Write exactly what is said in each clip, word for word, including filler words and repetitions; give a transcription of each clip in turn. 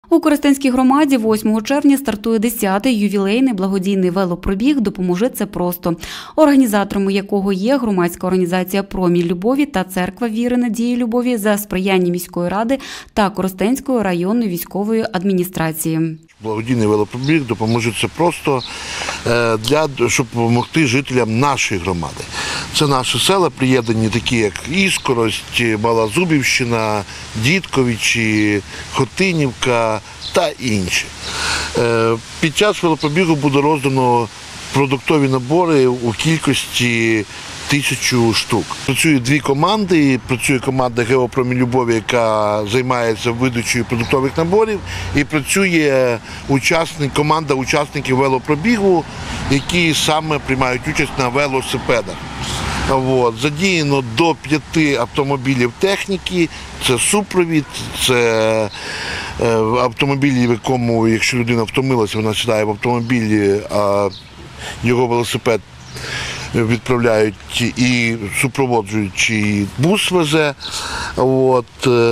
У Коростенській громаді восьмого червня стартує десятий ювілейний благодійний велопробіг «Допоможи – це просто», організаторами якого є громадська організація «Промінь любові» та церква віри, надії, любові за сприяння міської ради та Коростенської районної військової адміністрації. Благодійний велопробіг «Допоможи – це просто», для, щоб допомогти жителям нашої громади. Це наші села приєднані, такі як Іскорость, Мала Зубівщина, Дідковичі, Хотинівка та інші. Під час велопробігу буде роздано продуктові набори у кількості тисячу штук. Працюють дві команди. Працює команда ГО «Промінь любові», яка займається видачею продуктових наборів, і працює учасник, команда учасників велопробігу, які саме приймають участь на велосипедах. От. Задіяно до п'яти автомобілів техніки, це супровід, це автомобілі, в якому, якщо людина втомилася, вона сідає в автомобілі, а його велосипед відправляють і супроводжуючий бус везе. От.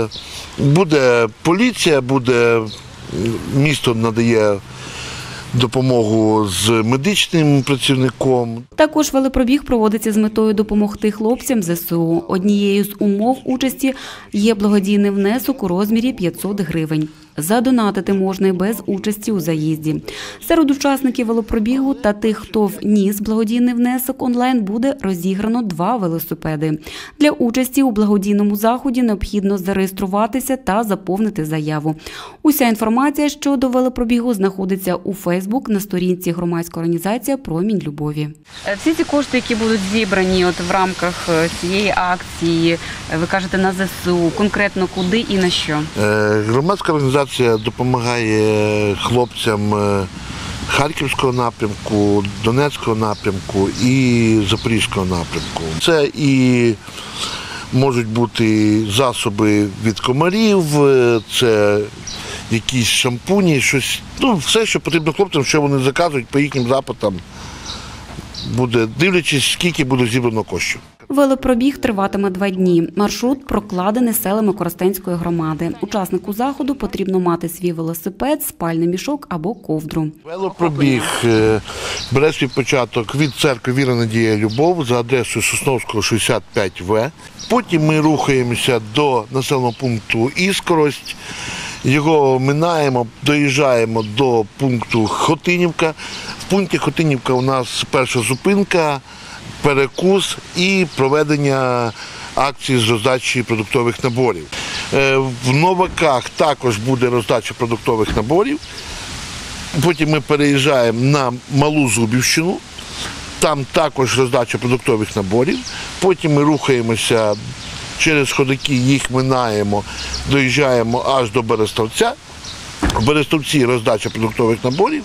Буде поліція, буде, місто надає допомогу з медичним працівником. Також велопробіг проводиться з метою допомогти хлопцям зе ес у. Однією з умов участі є благодійний внесок у розмірі п'ятсот гривень. Задонатити можна і без участі у заїзді. Серед учасників велопробігу та тих, хто вніс благодійний внесок онлайн, буде розіграно два велосипеди. Для участі у благодійному заході необхідно зареєструватися та заповнити заяву. Уся інформація щодо велопробігу знаходиться у Фейсбук на сторінці громадської організації «Промінь любові». Всі ці кошти, які будуть зібрані от в рамках цієї акції, ви кажете, на зе ес у, конкретно куди і на що? Громадська організація допомагає хлопцям Харківського напрямку, Донецького напрямку і Запорізького напрямку. Це і можуть бути засоби від комарів, це якісь шампуні, щось, ну, все, що потрібно хлопцям, що вони заказують по їхнім запитам, буде, дивлячись, скільки буде зібрано коштів. Велопробіг триватиме два дні. Маршрут прокладений селами Коростенської громади. Учаснику заходу потрібно мати свій велосипед, спальний мішок або ковдру. Велопробіг бере свій початок від церкви «Віра, надія, любов» за адресою Сосновського, шістдесят п'ять В. Потім ми рухаємося до населеного пункту Іскорость. Його минаємо, доїжджаємо до пункту Хотинівка. В пункті Хотинівка у нас перша зупинка, перекус і проведення акції з роздачі продуктових наборів. В Новаках також буде роздача продуктових наборів. Потім ми переїжджаємо на Малу Зубівщину, там також роздача продуктових наборів. Потім ми рухаємося через Ходики, їх минаємо, доїжджаємо аж до Берестовця. В Берестовці роздача продуктових наборів.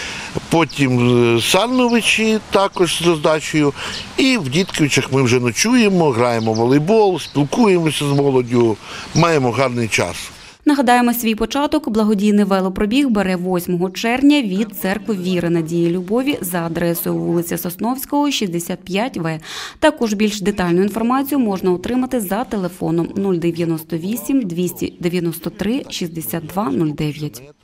Потім Сальновичі також з роздачею. І в Дідковичах ми вже ночуємо, граємо в волейбол, спілкуємося з молоддю, маємо гарний час. Нагадаємо, свій початок благодійний велопробіг бере восьмого червня від церкви віри, надії, любові за адресою вулиця Сосновського, шістдесят п'ять В. Також більш детальну інформацію можна отримати за телефоном нуль дев'яносто вісім двісті дев'яносто три шістдесят два нуль дев'ять.